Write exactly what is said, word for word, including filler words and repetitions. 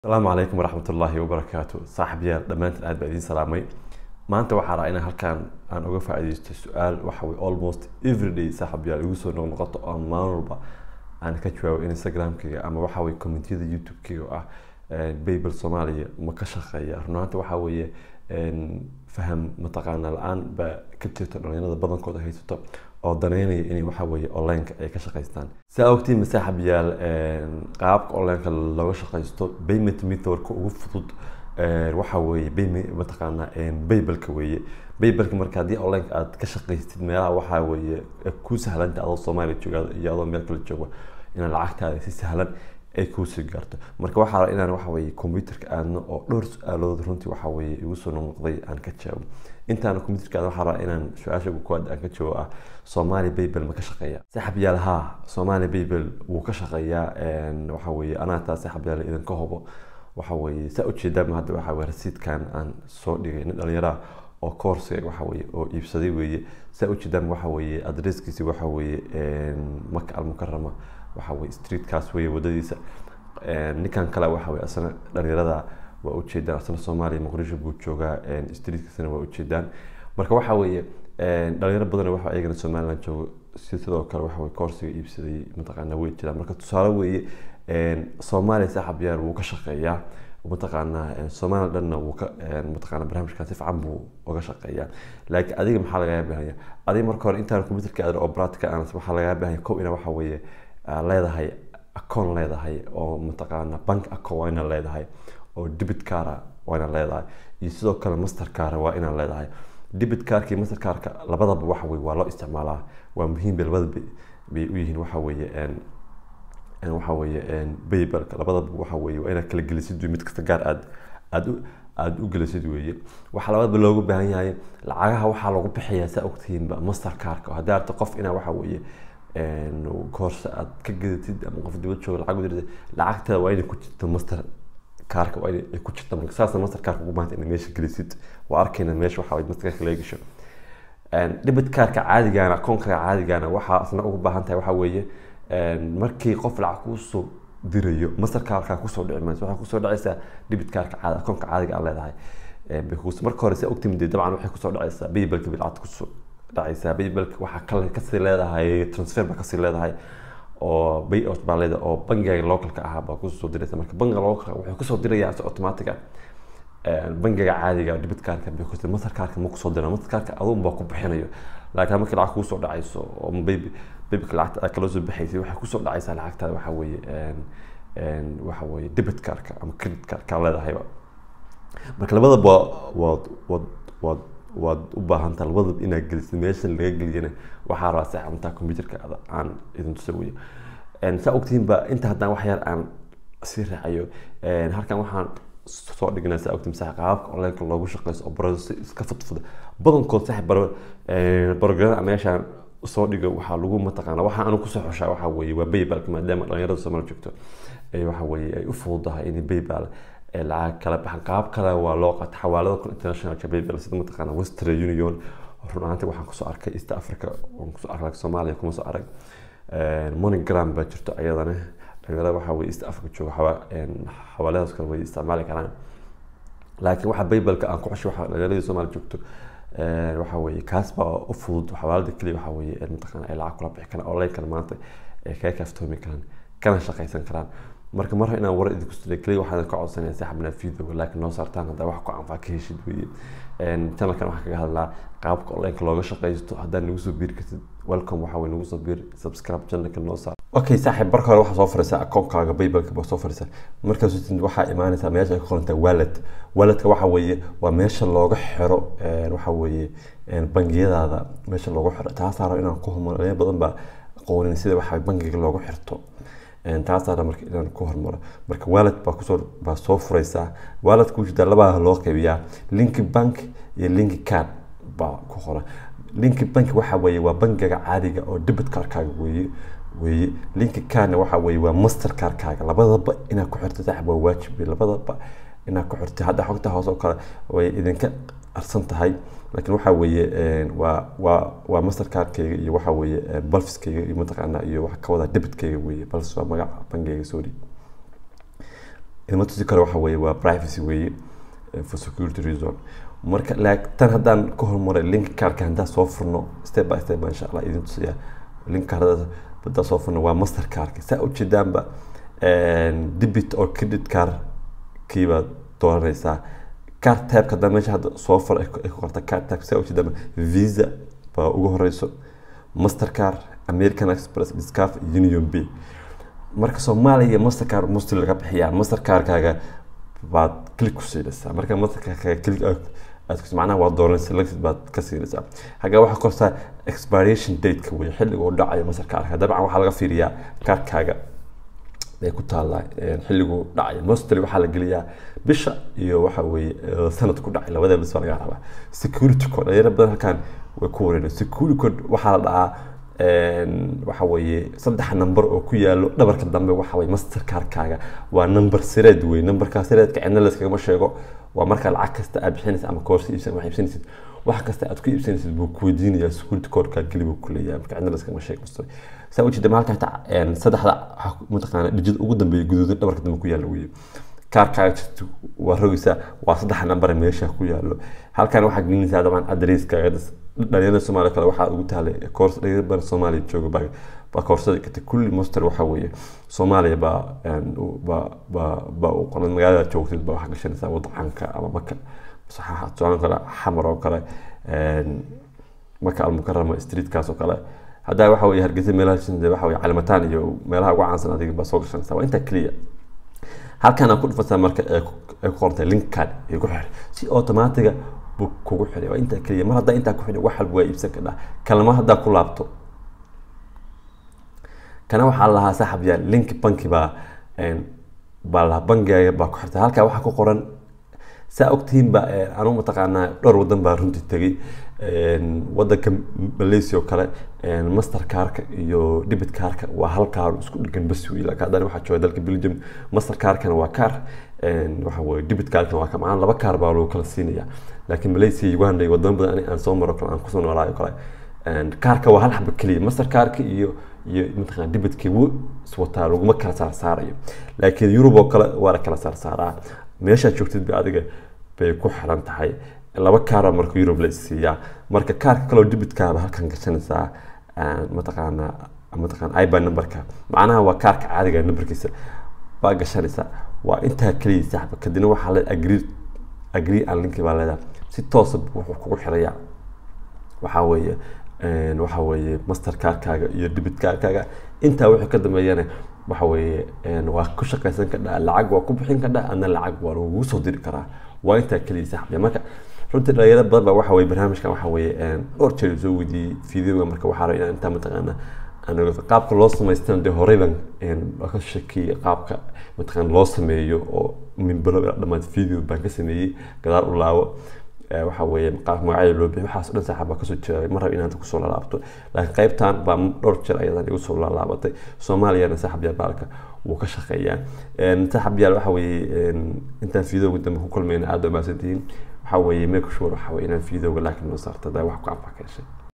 السلام عليكم ورحمة الله وبركاته. صاحب يا دمانت الآن بعدين سلامي. ما أنت وحرا إن هالكان أنا أوقف عدي السؤال وحوي almost every day صاحب يا يوسف إنه نقطة أن ما نربع أنا كتشوف إنستغرام كي أما وحوي كومنتي ذا يوتيوب كي وآه بيبل صومالية مكشخ يا رنات وحوي فهم متقنا الآن بكتير تنين هذا بدن كده هي تطب أو دنيني إني وحوي أونلاين كشقيستان سأوقتي مساحة بيال قاب أونلاين كاللغة شقيستو بيمت ميثور كوفض وحوي بيم متقنا بيبل كوي بيبل كمركادي أونلاين أد كشقيستين ما وحوي كوس هلا أنت على الصومالي تجوا يلا ميركل تجوا إن العقد هذا سهلا ay ku sii gaarto marka waxa la inaan waxa weeye computerka aadno oo dhowr su'aalood runtii waxa weeye igu soo noqday aan ka jawaabo intaan computerka aan waxa rabaa inaan su'aasha ku kood aan ka jawaabo ah Somali Bible ma ka shaqeeya saxab yaalaha Somali Bible wuu ka shaqeeyaa een waxa weeye ana taa saxab yaal idan ka hubo waxa weeye sa u jeedaa ma hadda waxa weeye rasiidkan aan soo dhigay nin dhalinyaro oo course waxa weeye oo iibsaday weeye sa u jeedaa waxa weeye addresskiisa waxa weeye een Makka al-Mukarrama waxa weeye street kaas weeye wadadiisa ee ninkan kale waxa weeye asana dhalinyarada waa u jeedaan asana Soomaaliya Muqdisho buu joogaa ee street kaasna waa u jeedaan marka waxa weeye ee dhalinyaro badan waxa ayagana Soomaaliland joogo sidoo kale waxa weeye course iibsaday mataqaana way jiraan marka tusaale weeye ee Soomaaliya saaxib yar wuu ka shaqeeyaa mataqaana Soomaaliland wuu ka mataqaana barnaamijkaas si fiican buu uga shaqeeyaa laakiin adiga maxaa laga yaabaa adiga marka hore intaan computerka aad oo practical aan waxa laga yaabaa ko ina waxa weeye leedahay account leedahay oo mataqaana bank account wayna leedahay oo debit card wayna leedahay iyo sidoo kale master card waa ina leedahay debit card iyo master card labadaba waxa weeye waa loo isticmaalaa waa muhiim labadaba bay u yihiin waxa weeye een een waxa weeye een Bible labadaba waxa weeye waa ina kala gelisid mid kasta gaar aad aad aad u gelisid weeye waxa labadaba loogu baahan yahay lacagaha waxa lagu bixiyaa sa ogtiinba master card haddii aad qof ina waxa weeye een course aad ka gadatid ama qof dibad jooga lacag u dirtay lacagta waa inay ku jirto master card waa inay ku jirto marka saas master card ugu baahan in meesha gelisid waa arkayna meesha waxa ay master card laga gasho een debit card ka caadiga ah account ka caadiga ah waxa asna ugu baahan tahay waxa weeye een markii qof lacag ku soo dirayo master card ka ku soo dhici mayso waxa ku soo dhacaysa debit card ka caadiga account ka caadiga ah leedahay ee bixus marka hore si ogtimid dabcan waxay ku soo dhacaysa Bible ka bilcad ku soo dhacaysa Bible waxa kale ka sii leedahay transfer ba ka sii leedahay oo bay oo baalada oo bangiga localka ah ba ku soo diraysa marka bangiga localka wuxuu ku soo dirayaa si automatic ah ee bangiga caadiga debit card ka bixu master card ma ku soo diraa master card adoon ba ku bixinayo laakiin marka lacag ku soo dhacayso oo baby baby lacag kala soo bixaysa waxa ku soo dhacaysa lacagta waxa weeye een een waxa weeye debit card ka ama credit card ka leedahay marka labadaba waa waa waa wad u baahan tahay labadaba inaad gelisid meesha laga geliyana waxa raasay amta computerka aan idin tusayo een sa ogtiin ba inta haddaan wax yar aan si raacayo een halkan waxaan soo dhignaa sa ogtiin sax qaabka online loogu shaqeeyo oo process iska fudfud badan kood sax bar een program meesha soo dhigo waxa lagu mataqaana waxa aan ku soo xushaa waxa weeye waa Bible maadaama dhalinyarada Soomaaliya joogto ay waxa weeye ay u fududahay in Bible lacag kala baxan qaab kale waa loo qat xawaalada international Bible sida mataqaana Western Union runtii waxaan ku soo arkay East Africa oo ku soo arkay Soomaaliya kuma soo arag ee MoneyGram ba jirto ayadana dhalinyarada waxa weeye East Africa jooga xawaaladaas kale way isticmaali karaan laakiin waxa Bible ka aan ku xusho waxa dhalinyarada Soomaaliya joogto ee waxa weeye kaas ba u fudud xawaalada kaliya waxa weeye mataqaana ay lacag kula bixi karaan online kan maanta ee ka kaftoomi karaan kana shaqaysan karaan marka mar inaan war idinku soo kaliya waxaan ka codsanayaa saxabna video laakiin noo saartaan hada wax ku anfaa ka heshid weeye een channelkan waxa kaga hadlaa qaabka online looga shaqeysto hadaan nagu soo biir kartid welcome waxa weyn nagu soo biir subscribe channelkan noo saar okay saaxiib barka hore waxa soo furaysa account-kaaga Bible ka soo furaysa markaas waxa imaanaysa meesha ay ku qoran tahay wallet wallet-ka waxa weeye waa meesha looga xiro een waxa weeye een bangiyadaada meesha looga xiro taas aaro inaan ku hormariyo badan ba aqoonin sida waxa bangiga looga xirto een taas aad markii inaan ku hormaro marka wallet ba ku soo ba soo furaysa wallet ku jida laba loo qaybiyaa link bank iyo link card ba ku qoran link bank waxa weeye waa bangiga caadiga oo debit card kaaga weeye weeye link card waxa weeye waa master card kaaga labadaba inaad ku xirto sax waa waajib labadaba inaad ku xirto hadda xogta hoos oo kale way idinka arsan tahay laakiin waxa weeye waa waa waa master card kayga iyo waxa weeye balfs kayga iyo mataqaana iyo waxa ka wada debit kayga weeye balse waa magaca bangiga sorry ima tusi karo waxa weeye waa privacy weeye for security reason marka like tan haddaan ka hormaray link kaarka haddaan soo furno step by step insha Allah idin tusiya link kaarada badda soo furno waa master kaarka saa u jeedaanba debit or credit card kiiba dooranaysaa card type ka meesha hadda soo fur ay ku qorta card type saa u jeedaanba visa baa ugu horeyso mastercard American Express Discover Union Bank marka Soomaaliya mastercard must laga bixiyaa mastercard-kaaga baad click ku siinaysaa marka mastercard-kaaga click aad ku macnaha waa dooran select baad ka siinaysaa haga waxa qorta expiration date ka weey xilliga uu dhacayo mastercard-ka dabcan waxa laga fiiriyaa card-kaaga ay ku taala xilligu dhacayo mostly waxa la geliyaa bisha iyo waxa weey sanad ku dhacay labada bis laga rabaa security code ay badan halkan way ku wareeyeen security code waxa la dhahaa waxa weeye saddex number oo ku yaalo dhabarka dambe waxa weeye mastercard-kaaga waa number sireed weey numberka sireedka cidna la iskaga sheego waa marka lacag kasta aad bixinaysa ama course iibsan wax iibsanaysid wax kasta aad ku iibsanaysid buu ku weydiinayaa security code-ka galibu ku leeyahay marka cidna la iskaga sheego saa wajida halka ta saddexda mutaqaana digit ugu dambeeyay guduudan dhabarka dambe ku yaalo weey kaarkaaga waa rogaysa waa saddex number meesha ku yaalo halkan waxa gelinaysaa dabcan address-kaaga dhalinyarada Soomaaliya kale waxa ugu taalay course dhalinyarada Soomaaliya jooga baa ba course ka kulli master waxa weeye Soomaaliya ba ba ba ba u qoran magaalada joogtid ba waxa gashanaysaa waddanka ama Makka saxaha toona kale xamar oo kale Makka al-Mukarrama street kaas oo kale hada waxa weeye Hargeysa meelaha waxa weeye calaamataan iyo meelaha ugu caansan adiga ba soo gashanaysaa waa inta clear halkan ku dhufaysaa marka ay ku qortay link card ay ku xir si automatic book kugu xiray waa inta kaliya mar hadda inta ku xiray wax walba iibsan kada kalma hadda ku laabto kana waxa la saaxib yaa link banki ba een baa bangiga ba ku xirtay halka waxa ku qoran saa ogtiin ba anu mataqaana dhowr wadan baa runtii tagay een wadanka Malaysia oo kale een mastercard-ka iyo debit card-ka waa hal kaar isku dhigan bas weey la kaadana waxa jooga dalka Belgium mastercard-kana waa kaar een waxa weey debit card-ka waa kamaan laba kaar baa loo kala siinaya laakiin Malaysia iyo Uganda iyo wadan badan aan soo maro kala aan ku soo noolaayo kale een kaarka waa hal xabba kaliya mastercard-ka iyo iyo mataqaana debit-ka wuu iswataa laguma kala saar saarayo laakiin Europe oo kale waa kala saar saaraa meesha joogtid bi adiga bay ku xiran tahay laba kaar marka Europe la siiyaa marka kaarka kale debit-ka halkan gashanaysaa mataqaana mataqaana I B A N number-ka macnaha waa kaarka caadiga numberkiisa baa gashanaysaa waa inta kaliya saxba kadina waxa la agree agree aan link baa leedahay si toos ah wuxuu kugu xirayaa waxa weeye een waxa weeye mastercard-kaaga iyo debit card-kaaga inta wixii ka dambeeyana waxa weeye een waa ku shaqaysan kadhaa lacag waa ku bixin kadhaa ana lacag waa lagu soo diri karaa waa inta kaliya saxba marka runtii dhalinyarada badan baa waxa weeye barnaamijkan waxa weeye een dhowr jeer soo wadi fiidiyoga marka waxa rabaa inta mataqaana anaga qaabka loo sameystaan de horeyban een ka shaqeeyay qaabka mataqaan loo sameeyo oo min bilow dhamaad fiidiyoo baan ka sameeyay gadaal u laawo waxa weeye qaab magaca loo bixiyo waxa dhan saxaba ka soo jeeday mar rab inaad ku soo laabto laakiin qaybtan baa dhowr jeer ayadan igu soo laabatay Soomaaliya saxab yaa baalka wuu ka shaqeeyaa een saxab yaa waxa weeye een inta fiidiyoo dambe ku kulmayna aad u maasantiin waxa weeye make sure waxa weeye inaan fiidiyooga laakiin noo saarto wax ku anfacaysa